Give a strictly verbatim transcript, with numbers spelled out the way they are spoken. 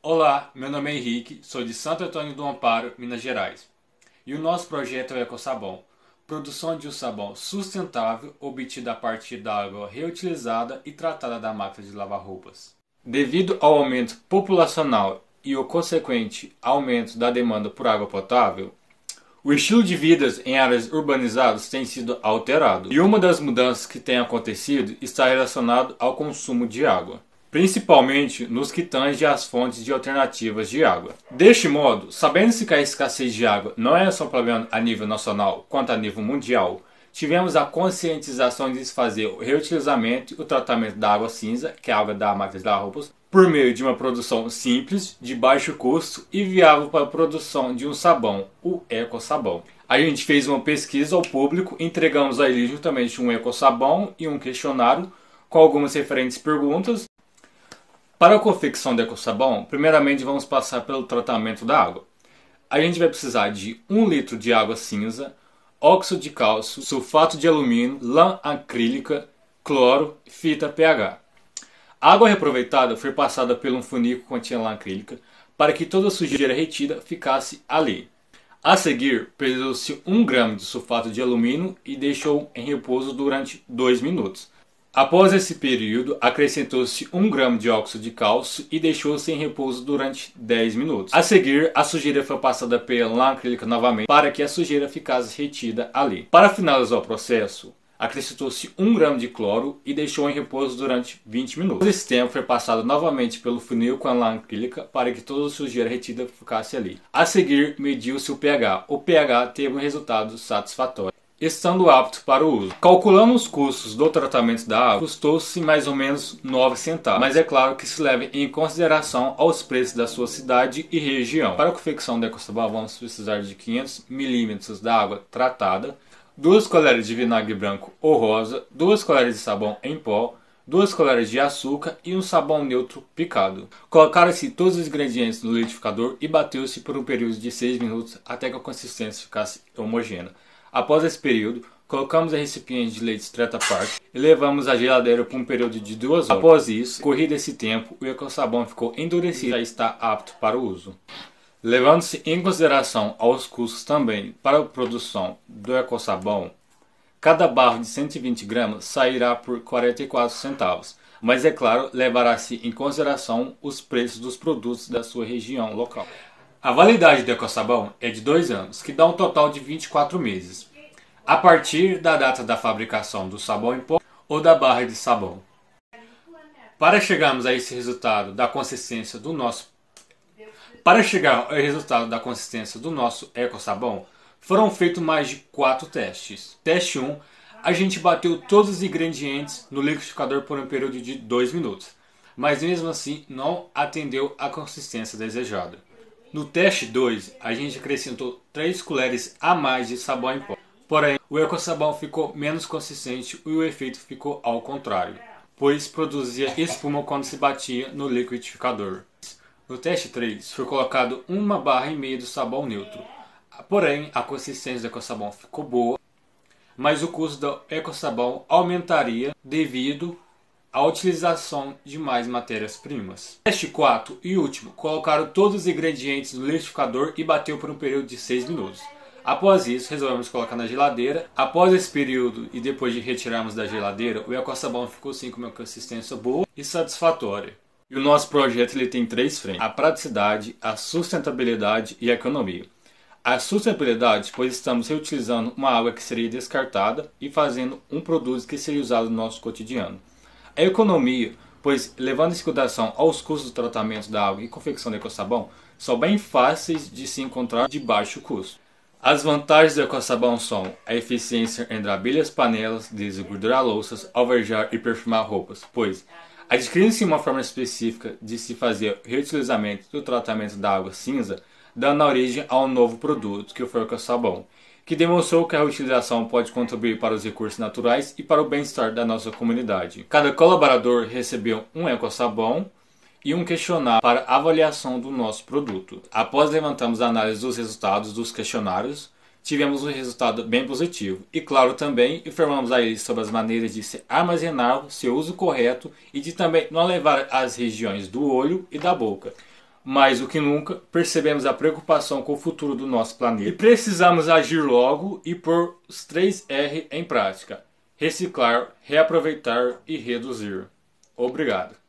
Olá, meu nome é Henrique, sou de Santo Antônio do Amparo, Minas Gerais. E o nosso projeto é o EcoSabão, produção de um sabão sustentável obtido a partir da água reutilizada e tratada da máquina de lavar roupas. Devido ao aumento populacional e o consequente aumento da demanda por água potável, o estilo de vida em áreas urbanizadas tem sido alterado. E uma das mudanças que tem acontecido está relacionado ao consumo de água, principalmente nos que tange às fontes de alternativas de água. Deste modo, sabendo-se que a escassez de água não é só um problema a nível nacional, quanto a nível mundial, tivemos a conscientização de se fazer o reutilizamento e o tratamento da água cinza, que é a água da máquina de lavar roupas, por meio de uma produção simples, de baixo custo e viável para a produção de um sabão, o EcoSabão. A gente fez uma pesquisa ao público, entregamos a ele juntamente um EcoSabão e um questionário com algumas referentes perguntas. Para a confecção do EcoSabão, primeiramente vamos passar pelo tratamento da água. A gente vai precisar de um litro de água cinza, óxido de cálcio, sulfato de alumínio, lã acrílica, cloro, fita pH. A água reaproveitada foi passada por um funil que continha lã acrílica para que toda a sujeira retida ficasse ali. A seguir, pesou-se um grama de sulfato de alumínio e deixou em repouso durante dois minutos. Após esse período, acrescentou-se um grama de óxido de cálcio e deixou-se em repouso durante dez minutos. A seguir, a sujeira foi passada pela lã acrílica novamente para que a sujeira ficasse retida ali. Para finalizar o processo, acrescentou-se um grama de cloro e deixou em repouso durante vinte minutos. Esse tempo foi passado novamente pelo funil com a lã acrílica para que toda a sujeira retida ficasse ali. A seguir, mediu-se o pH. O pH teve um resultado satisfatório, estando apto para o uso. Calculando os custos do tratamento da água, custou-se mais ou menos nove centavos, mas é claro que se leve em consideração aos preços da sua cidade e região. Para a confecção do EcoSabão vamos precisar de quinhentos mililitros da água tratada, duas colheres de vinagre branco ou rosa, duas colheres de sabão em pó, duas colheres de açúcar e um sabão neutro picado. Colocaram-se todos os ingredientes no liquidificador e bateu-se por um período de seis minutos até que a consistência ficasse homogênea. Após esse período, colocamos em recipiente de leite Tetra Pak e levamos à geladeira por um período de duas horas. Após isso, corrido esse tempo, o EcoSabão ficou endurecido e já está apto para o uso. Levando-se em consideração aos custos também para a produção do EcoSabão, cada barra de cento e vinte gramas sairá por quarenta e quatro centavos, mas é claro, levará-se em consideração os preços dos produtos da sua região local. A validade do EcoSabão é de dois anos, que dá um total de vinte e quatro meses, a partir da data da fabricação do sabão em pó ou da barra de sabão. Para chegarmos a esse resultado da consistência do nosso Para chegar ao resultado da consistência do nosso EcoSabão, foram feitos mais de quatro testes. Teste um, a gente bateu todos os ingredientes no liquidificador por um período de dois minutos, mas mesmo assim não atendeu a consistência desejada. No teste dois, a gente acrescentou três colheres a mais de sabão em pó. Porém, o EcoSabão ficou menos consistente e o efeito ficou ao contrário, pois produzia espuma quando se batia no liquidificador. No teste três, foi colocado uma barra e meia do sabão neutro. Porém, a consistência do EcoSabão ficou boa, mas o custo do EcoSabão aumentaria devido à utilização de mais matérias-primas. Teste quatro e último, colocaram todos os ingredientes no liquidificador e bateu por um período de seis minutos. Após isso, resolvemos colocar na geladeira. Após esse período e depois de retirarmos da geladeira, o EcoSabão ficou sim com uma consistência boa e satisfatória. E o nosso projeto ele tem três frentes: a praticidade, a sustentabilidade e a economia. A sustentabilidade, pois estamos reutilizando uma água que seria descartada e fazendo um produto que seria usado no nosso cotidiano. A economia, pois levando em consideração aos custos do tratamento da água e confecção do EcoSabão, são bem fáceis de se encontrar de baixo custo. As vantagens do EcoSabão são a eficiência em abrir as panelas, desengordurar louças, alvejar e perfumar roupas, pois adquirindo-se uma forma específica de se fazer o reutilizamento do tratamento da água cinza, dando origem a um novo produto, que foi o EcoSabão, que demonstrou que a reutilização pode contribuir para os recursos naturais e para o bem-estar da nossa comunidade. Cada colaborador recebeu um EcoSabão e um questionário para avaliação do nosso produto. Após levantarmos a análise dos resultados dos questionários, tivemos um resultado bem positivo. E claro, também informamos a eles sobre as maneiras de se armazenar, seu uso correto e de também não levar às regiões do olho e da boca. mais do que nunca, percebemos a preocupação com o futuro do nosso planeta e precisamos agir logo e pôr os três R em prática: reciclar, reaproveitar e reduzir. Obrigado.